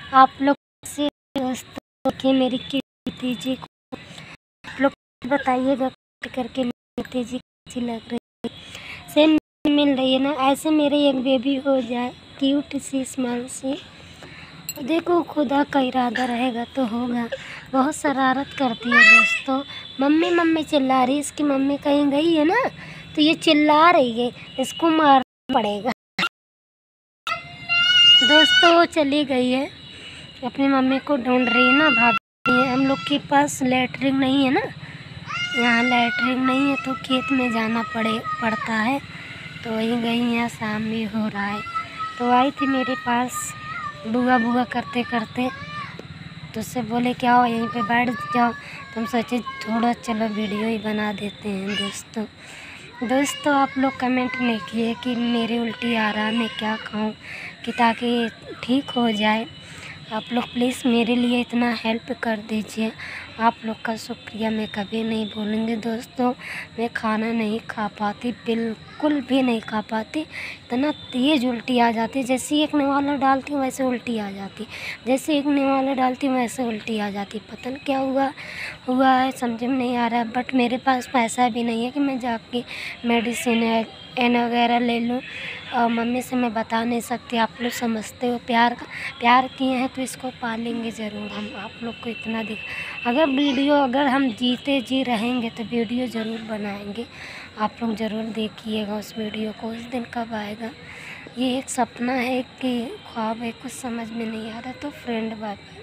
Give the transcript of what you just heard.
आप लोग से दोस्तों कि मेरी कीर्ति जी को आप लोग बताइएगा करके कीर्ति जी कैसी लग रही है, सेम मिल रही है ना। ऐसे मेरे एक बेबी हो जाए क्यूट सी स्माइल सी। देखो खुदा का इरादा रहेगा तो होगा। बहुत शरारत करती है दोस्तों, मम्मी मम्मी चिल्ला रही है। इसकी मम्मी कहीं गई है ना तो ये चिल्ला रही है, इसको मारना पड़ेगा। दोस्तों चली गई है, अपनी मम्मी को ढूंढ रही है ना भाभी। हम लोग के पास लैट्रिन नहीं है ना, यहाँ लैट्रिन नहीं है तो खेत में जाना पड़ता है। तो वहीं गई, यहाँ शाम भी हो रहा है तो आई थी मेरे पास बुआ बुआ करते करते। तो उससे बोले क्या हो यहीं पे बैठ जाओ, तो हम सोचे थोड़ा चलो वीडियो ही बना देते हैं दोस्तों आप लोग कमेंट नहीं किए कि मेरी उल्टी आ रहा है, मैं क्या खाऊं कि ताकि ठीक हो जाए। आप लोग प्लीज़ मेरे लिए इतना हेल्प कर दीजिए, आप लोग का शुक्रिया मैं कभी नहीं भूलूँगी। दोस्तों मैं खाना नहीं खा पाती, बिल्कुल भी नहीं खा पाती। इतना तेज़ उल्टी आ जाती, जैसे एक निवाला डालती हूँ वैसे उल्टी आ जाती, जैसे एक निवाला डालती हूँ वैसे उल्टी आ जाती। पता नहीं क्या हुआ है, समझ में नहीं आ रहा है। बट मेरे पास पैसा भी नहीं है कि मैं जाके मेडिसिन एन वगैरह ले लूँ। और मम्मी से मैं बता नहीं सकती, आप लोग समझते हो, प्यार किए हैं तो इसको पालेंगे ज़रूर हम। आप लोग को इतना अगर हम जीते जी रहेंगे तो वीडियो ज़रूर बनाएंगे। आप लोग ज़रूर देखिएगा उस वीडियो को। उस दिन कब आएगा ये एक सपना है कि ख्वाब है, कुछ समझ में नहीं आ रहा। तो फ्रेंड बाय बाय।